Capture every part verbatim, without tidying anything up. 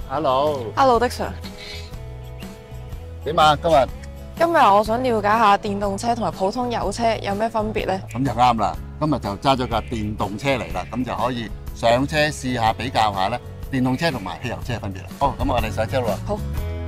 Hello， Hello， 的 Sir。 點啊？今日今日我想了解下電動車同埋普通油車有咩分別咧？ 咁就啱啦。今日就揸咗架電動車嚟啦，咁就可以上車試下比較下咧，電動車同埋汽油車嘅分別啦。好，咁我哋上車啦。 好。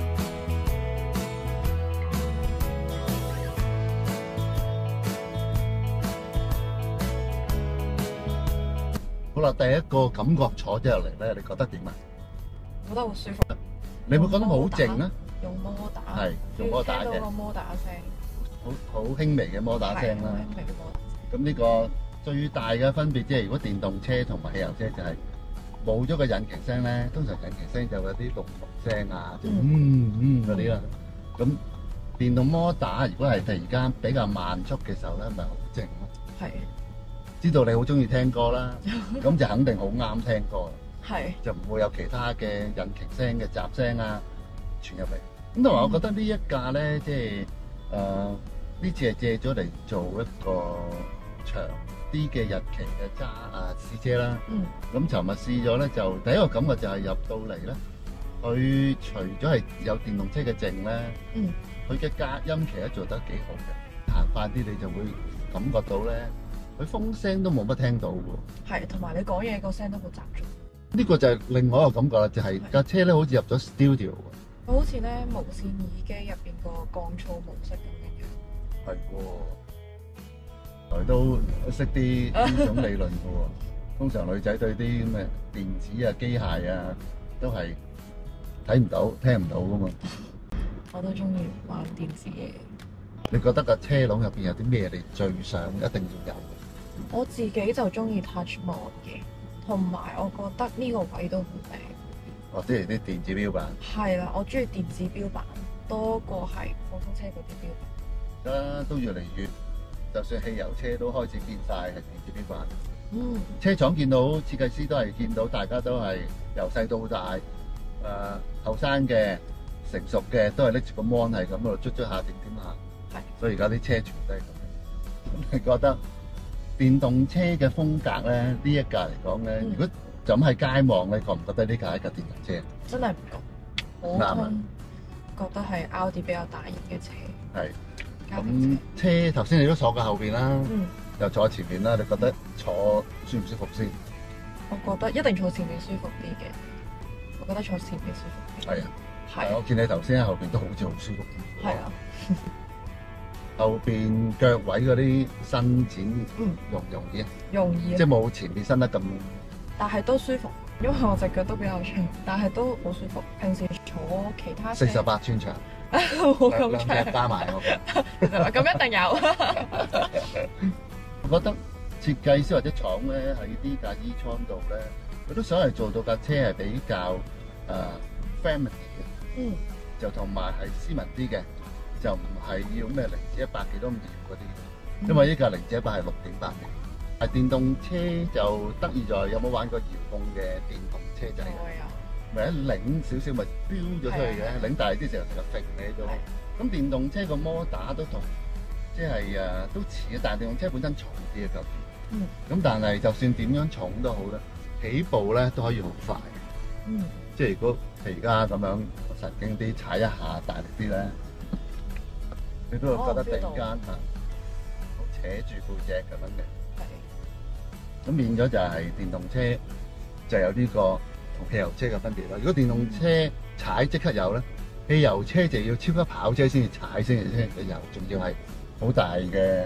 好啦，第一個感覺坐咗入嚟咧，你覺得點啊？ 覺得好舒服。 你會覺得好靜啊？ 用摩打。 係用摩打嘅。 聽到個摩打聲。 好好輕微嘅摩打聲啦。 輕微嘅摩打。 咁呢個最大嘅分別即係，如果電動車同埋汽油車就係冇咗個引擎聲咧，通常引擎聲就有啲隆隆聲啊，即係嗯嗯嗰啲啦。咁電動摩打如果係突然間比較慢速嘅時候咧，咪好靜咯。 係。 知道你好中意聽歌啦，咁就肯定好啱聽歌。 係。就唔會有其他嘅引擎聲嘅雜聲啊傳入嚟。咁同埋我覺得呢一架咧，即係誒呢次係借咗嚟做一個長啲嘅日期嘅揸啊試車啦。 嗯。咁尋日試咗咧，就第一個感覺就係入到嚟咧，佢除咗係有電動車嘅靜咧， 嗯， 佢嘅隔音其實做得幾好嘅。行快啲你就會感覺到咧，佢風聲都冇乜聽到喎。 係，同埋你講嘢個聲都好集中。 呢個就係另外一個感覺啦，就係架車咧好似入咗 studio 喎。 佢好似咧無線耳機入邊個降噪模式咁樣樣。 係喎，佢都識啲呢種理論嘅喎。通常女仔對啲咁嘅電子啊、機械啊，都係睇唔到、聽唔到噶嘛。 我都中意玩電子嘢。 你覺得架車籠入邊有啲咩你最想一定要有？ 我自己就中意 touch mode 嘅，同埋我覺得呢個位都好靚。 哦，即係啲電子錶板。 係啦，我中意電子錶板多過係普通車嗰啲錶板。 而家都越嚟越，就算汽油車都開始變晒係電子錶板。 嗯。 車廠見到設計師都係見到大家都係由細到大，誒後生嘅、成熟嘅都係拎住個 mon 係咁喺度捽捽下點點下。 係。 所以而家啲車全部都係咁樣。咁你覺得電動車嘅風格咧，呢一架嚟講咧，如果就咁喺街望，你覺唔覺得呢架係一架電動車？ 真係唔覺，普通覺得係奧迪比較大型嘅車。 係。咁車頭先你都坐過後邊啦， 嗯， 又坐喺前面啦，你覺得坐舒唔舒服先？ 我覺得一定坐前面舒服啲嘅。我覺得坐前面舒服啲。 係啊。 係。 我見你頭先喺後邊都好似好舒服啲。 係啊。 後邊腳位嗰啲伸展容唔容易啊？ 容易啊。即係冇前面伸得咁。但係都舒服，因為我隻腳都比較長，但係都好舒服。平時坐其他車。 四十八寸長。 冇咁長。 兩隻加埋我。 咁一定有。 我覺得設計師或者廠咧喺呢架 e-tron 度咧，佢都想係做到架車係比較誒 family 嘅。 嗯。 就同埋係斯文啲嘅。就唔係要咩零至一百幾多咁搖嗰啲，因為呢架零至一百係六點八秒。係電動車就得意在有冇玩過遙控嘅電動車仔？ 會啊！ 咪一擰少少咪飆咗出去嘅，擰大啲時候成日揈你喺度。咁電動車個摩打都同即係誒都似嘅，但係電動車本身重啲嘅嚿。嗯。咁但係就算點樣重都好咧，起步咧都可以好快。嗯。即係如果譬如而家咁樣神經啲踩一下大力啲咧。你都會覺得突然間嚇，好扯住背脊咁樣嘅。係。咁變咗就係電動車就有呢個同汽油車嘅分別啦。如果電動車踩即刻有咧，汽油車就要超級跑車先至踩先至先至有，仲要係好大嘅誒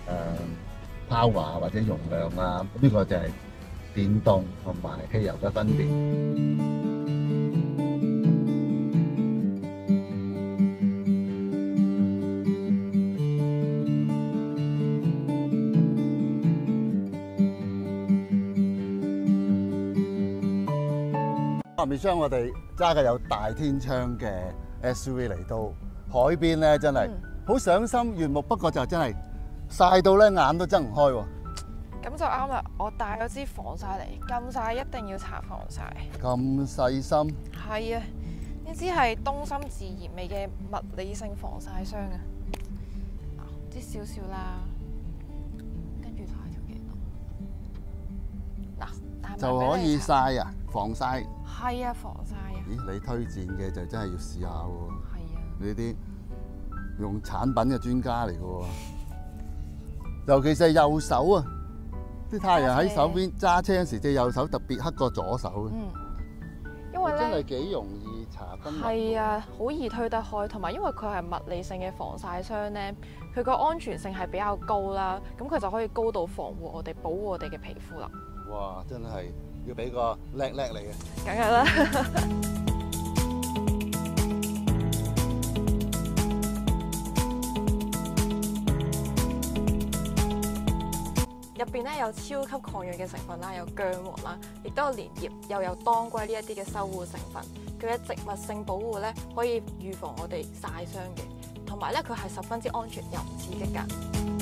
power 或者容量啊。咁呢個就係電動同埋汽油嘅分別。下面將我哋揸嘅有大天窗嘅 S U V 嚟到海邊咧，真係好賞心悅目。不過就真係曬到咧眼都睜唔開喎。 咁就啱啦，我帶咗支防曬嚟，咁曬一定要搽防曬。 咁細心。 係啊，呢支係東森自然味嘅物理性防曬霜啊。嗱，支少少啦，跟住睇下條頸度。嗱， 就可以曬啊！ 防曬。 係啊，防曬啊。 咦，你推薦嘅就真係要試下喎。 係啊。 呢啲用產品嘅專家嚟嘅喎，尤其是係右手啊，啲太陽喺手邊揸車嗰時，隻右手特別黑過左手嘅。 嗯，因為咧真係幾容易搽分紋。 係啊，好易推得開，同埋因為佢係物理性嘅防曬霜咧，佢個安全性係比較高啦，咁佢就可以高度防護我哋，保護我哋嘅皮膚啦。 哇！真係要俾個叻叻你嘅。 梗係啦。入邊咧有超級抗氧嘅成分啦，有薑黃啦，亦都有連葉，又有當歸呢一啲嘅修護成分。佢嘅植物性保護咧，可以預防我哋曬傷嘅，同埋咧佢係十分之安全又唔刺激㗎。